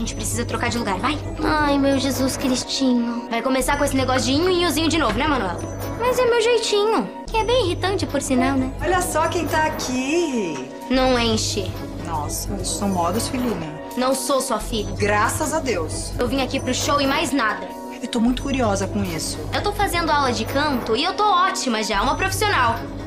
gente precisa trocar de lugar, vai? Ai, meu Jesus Cristinho. Vai começar com esse negócio de inhozinho de novo, né, Manuela? Mas é meu jeitinho. Que é bem irritante, por sinal, né? Olha só quem tá aqui. Não enche. Nossa, isso são modos, filhinha. Não sou sua filha. Graças a Deus. Eu vim aqui pro show e mais nada. Eu tô muito curiosa com isso. Eu tô fazendo aula de canto e eu tô ótima já, uma profissional.